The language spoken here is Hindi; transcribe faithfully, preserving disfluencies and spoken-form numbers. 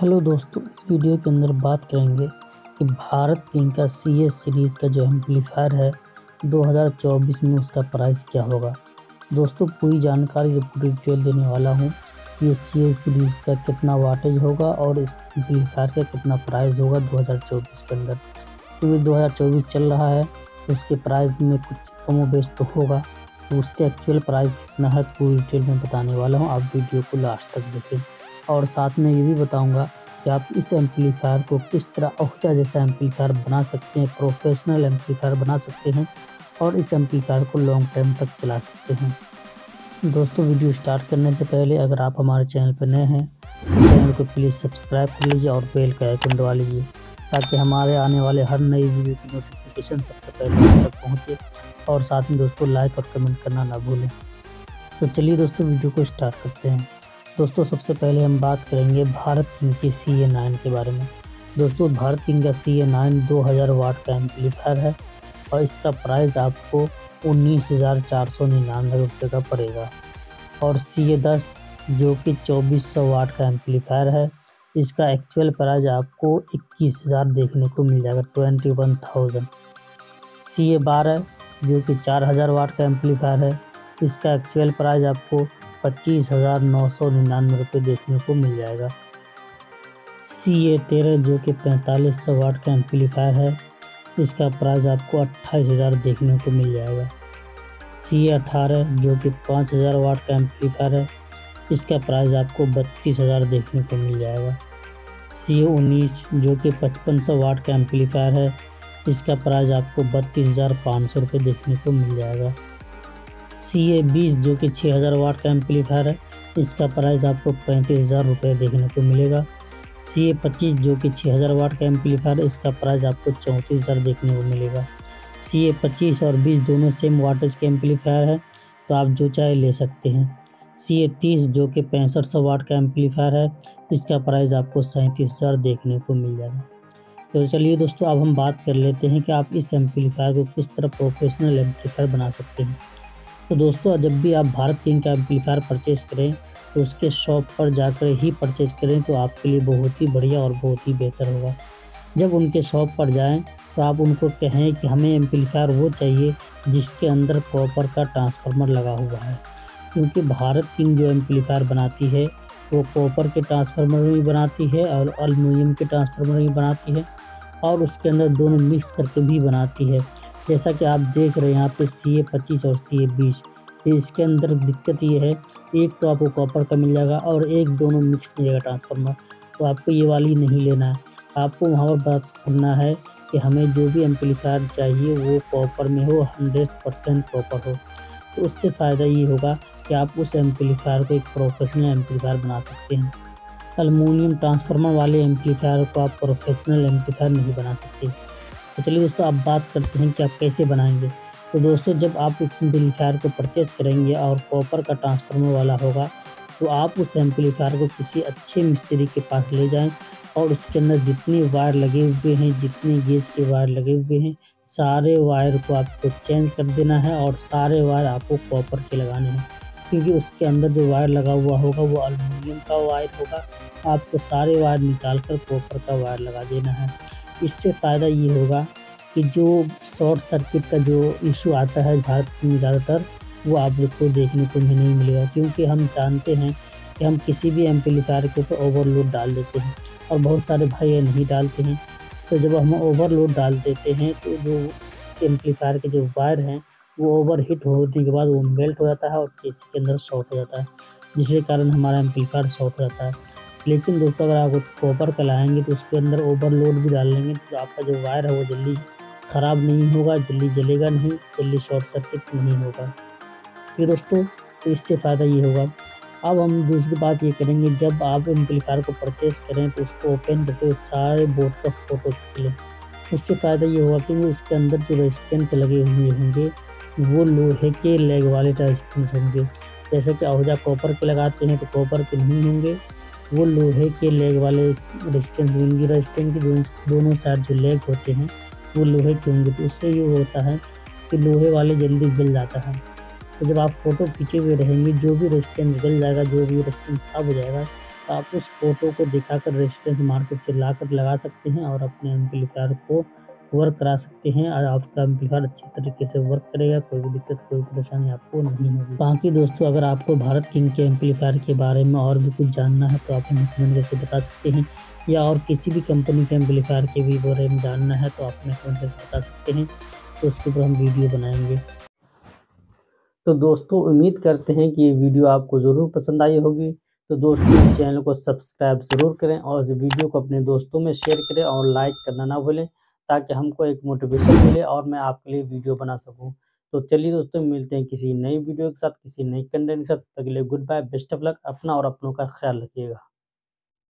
हेलो दोस्तों, इस वीडियो के अंदर बात करेंगे कि भारत किंग का सी एस सीरीज़ का जो एम्पलीफायर है दो हज़ार चौबीस में उसका प्राइस क्या होगा। दोस्तों पूरी जानकारी पूरी डिटेल देने वाला हूँ। ये सी एस सीरीज़ का कितना वाटेज होगा और इस एम्पलीफायर का कितना प्राइस होगा दो हज़ार चौबीस के अंदर। क्योंकि दो हज़ार चौबीस चल रहा है तो उसके प्राइस में कुछ कम बेस तो होगा, तो उसके एक्चुअल प्राइस कितना है पूरी डिटेल में बताने वाला हूँ। आप वीडियो को लास्ट तक देखें और साथ में ये भी बताऊंगा कि आप इस एम्पलीफायर को किस तरह ओहजा जैसा एम्पलीफायर बना सकते हैं, प्रोफेशनल एम्पलीफायर बना सकते हैं और इस एम्पलीफायर को लॉन्ग टाइम तक चला सकते हैं। दोस्तों वीडियो स्टार्ट करने से पहले अगर आप हमारे चैनल पर नए हैं तो चैनल को प्लीज़ सब्सक्राइब कर लीजिए और बेल का आइकन दबा लीजिए ताकि हमारे आने वाले हर नई वीडियो की नोटिफिकेशन सबसे पहले आप तक पहुँचे। और साथ में दोस्तों लाइक और कमेंट करना ना भूलें। तो चलिए दोस्तों वीडियो को स्टार्ट करते हैं। दोस्तों सबसे पहले हम बात करेंगे भारत किंग के सी ए नाइन के बारे में। दोस्तों भारत किंग का सी ए नाइन दो हज़ार वाट का एम्पलीफायर है और इसका प्राइस आपको उन्नीस हज़ार चार सौ निन्यानवे रुपये का पड़ेगा। और सी ए दस जो कि चौबीस सौ वाट का एम्पलीफायर है, इसका एक्चुअल प्राइस आपको इक्कीस हज़ार देखने को मिल जाएगा, twenty one thousand. C A बारह जो कि चार हज़ार वाट का एम्पलीफायर है, इसका एक्चुअल प्राइस आपको पच्चीस हज़ार नौ सौ निन्यानवे रुपये देखने को मिल जाएगा। सी ए तेरह जो कि पैंतालीस सौ वाट का एम्पलीफायर है, इसका प्राइस आपको अट्ठाईस हज़ार देखने को मिल जाएगा। सी ए अठारह जो कि पाँच हज़ार वाट का एम्पलीफायर है, इसका प्राइस आपको बत्तीस हज़ार देखने को मिल जाएगा। सी ए उन्नीस जो कि पचपन सौ वाट का एम्पलीफायर है, इसका प्राइस आपको बत्तीस हज़ार पाँच सौ रुपये देखने को मिल जाएगा। सी ए बीस जो कि छः हज़ार वाट का एम्पलीफायर है, इसका प्राइस आपको पैंतीस हज़ार रुपये देखने को मिलेगा। सी ए पच्चीस जो कि छः हज़ार वाट का एम्पलीफायर है, इसका प्राइस आपको चौंतीस हज़ार देखने को मिलेगा। सी ए पच्चीस और बीस दोनों सेम वाटेज के एम्पलीफायर है, तो आप जो चाहे ले सकते हैं। सी ए तीस जो कि पैंसठ सौ वाट का एम्पलीफायर है, इसका प्राइस आपको सैंतीस हज़ार देखने को मिल जाएगा। तो चलिए दोस्तों अब हम बात कर लेते हैं कि आप इस एम्पलीफायर को किस तरह प्रोफेशनल एम्पलीफायर बना सकते हैं। तो दोस्तों जब भी आप भारत किंग का एम्पलीफायर परचेज़ करें तो उसके शॉप पर जाकर ही परचेज़ करें, तो आपके लिए बहुत ही बढ़िया और बहुत ही बेहतर होगा। जब उनके शॉप पर जाएं तो आप उनको कहें कि हमें एम्पलीफायर वो चाहिए जिसके अंदर कॉपर का ट्रांसफार्मर लगा हुआ है, क्योंकि भारत किंग जो एम्पलीफायर बनाती है वो कॉपर के ट्रांसफार्मर भी बनाती है और एल्युमिनियम के ट्रांसफार्मर भी बनाती है और उसके अंदर दोनों मिक्स करके भी बनाती है। जैसा कि आप देख रहे हैं यहाँ पे सी ए पच्चीस और सी ए बीस, तो इसके अंदर दिक्कत ये है, एक तो आपको कॉपर का मिल जाएगा और एक दोनों मिक्स मिलेगा ट्रांसफार्मर। तो आपको ये वाली नहीं लेना है, आपको वहाँ पर बात करना है कि हमें जो भी एम्पलीफायर चाहिए वो कॉपर में हो, हंड्रेड परसेंट कॉपर हो। तो उससे फ़ायदा ये होगा कि आप उस एम्पलीफायर को एक प्रोफेशनल एम्पलीफायर बना सकते हैं। एल्युमिनियम ट्रांसफार्मर वाले एम्पलीफायर को आप प्रोफेशनल एम्पलीफायर नहीं बना सकते। तो चलिए दोस्तों अब बात करते हैं कि आप कैसे बनाएंगे। तो दोस्तों जब आप इस एम्पलीफायर को परचेज़ करेंगे और कॉपर का ट्रांसफार्मर वाला होगा, तो आप उस एम्पलीफायर को किसी अच्छे मिस्त्री के पास ले जाएं और उसके अंदर जितने वायर लगे हुए हैं, जितने गेज के वायर लगे हुए हैं, सारे वायर को आपको चेंज कर देना है और सारे वायर आपको कॉपर के लगाने हैं, क्योंकि उसके अंदर जो वायर लगा हुआ होगा वो एल्युमिनियम का वायर होगा। आपको सारे वायर निकाल कर कॉपर का वायर लगा देना है। इससे फ़ायदा ये होगा कि जो शॉर्ट सर्किट का जो इशू आता है भारत में ज़्यादातर, वो आप लोग को देखने को भी नहीं मिलेगा, क्योंकि हम जानते हैं कि हम किसी भी एम्पलीफायर के ऊपर ओवरलोड डाल देते हैं और बहुत सारे भाई ये नहीं डालते हैं। तो जब हम ओवरलोड डाल देते हैं तो जो एम्पलीफायर के जो वायर हैं वो ओवर हीट होने के बाद वो मेल्ट हो जाता है और एसी के अंदर शॉर्ट हो जाता है, जिसके कारण हमारा एम्पलीफायर शॉर्ट हो जाता है। लेकिन दोस्तों अगर आप कॉपर का लाएँगे तो उसके अंदर ओवरलोड भी डाल लेंगे तो आपका जो वायर है वो जल्दी ख़राब नहीं होगा, जल्दी जलेगा नहीं, जल्दी शॉर्ट सर्किट नहीं होगा। फिर दोस्तों तो इससे फ़ायदा ये होगा। अब हम दूसरी बात ये करेंगे, जब आप एम्पलीफायर को परचेज़ करें तो उसको ओपन करके सारे बोर्ड का फ़ोटो खींच लें। उससे फ़ायदा ये होगा कि उसके अंदर जो रेजिस्टेंस लगे हुए होंगे वो लोहे के लेग वाले रेजिस्टेंस होंगे। जैसे कि ओहजा कॉपर के लगाते हैं तो कॉपर के नहीं होंगे, वो लोहे के लेग वाले रेजिस्टेंस होंगे। रेजिस्टेंस के दो, दोनों साइड जो लेग होते हैं वो लोहे के होंगे, तो उससे ये होता है कि लोहे वाले जल्दी गल जाता है। तो जब आप फ़ोटो खींचे हुए रहेंगे, जो भी रेजिस्टेंस गल जाएगा, जो भी रेजिस्टेंस खराब हो जाएगा, तो आप उस फ़ोटो को दिखाकर रेजिस्टेंस मार्केट से लाकर लगा सकते हैं और अपने एम्पलीफायर को वर्क करा सकते हैं और आपका एम्पलीफायर अच्छी तरीके से वर्क करेगा, कोई भी दिक्कत, कोई परेशानी आपको नहीं होगी। बाकी दोस्तों, अगर आपको भारत किंग के एम्पलीफायर के बारे में और भी कुछ जानना है तो आप हमें कमेंट करके बता सकते हैं, या और किसी भी कंपनी के एम्पलीफायर के भी बारे में जानना है तो आप हमें कमेंट करके बता सकते हैं, तो उसके ऊपर हम वीडियो बनाएँगे। तो दोस्तों, उम्मीद करते हैं कि ये वीडियो आपको ज़रूर पसंद आई होगी। तो दोस्तों, इस चैनल को सब्सक्राइब ज़रूर करें और इस वीडियो को अपने दोस्तों में शेयर करें और लाइक करना ना भूलें, ताकि हमको एक मोटिवेशन मिले और मैं आपके लिए वीडियो बना सकूं। तो चलिए दोस्तों, मिलते हैं किसी नई वीडियो के साथ, किसी नई कंटेंट के साथ। तब तक के लिए good bye, best of luck, अपना और अपनों का ख्याल रखिएगा।